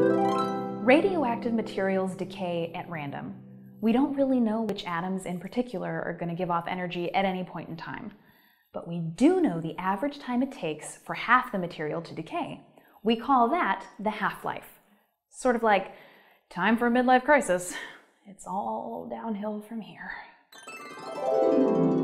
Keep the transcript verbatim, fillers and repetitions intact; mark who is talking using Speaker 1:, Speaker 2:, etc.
Speaker 1: Radioactive materials decay at random. We don't really know which atoms in particular are going to give off energy at any point in time. But we do know the average time it takes for half the material to decay. We call that the half-life. Sort of like time for a midlife crisis. It's all downhill from here.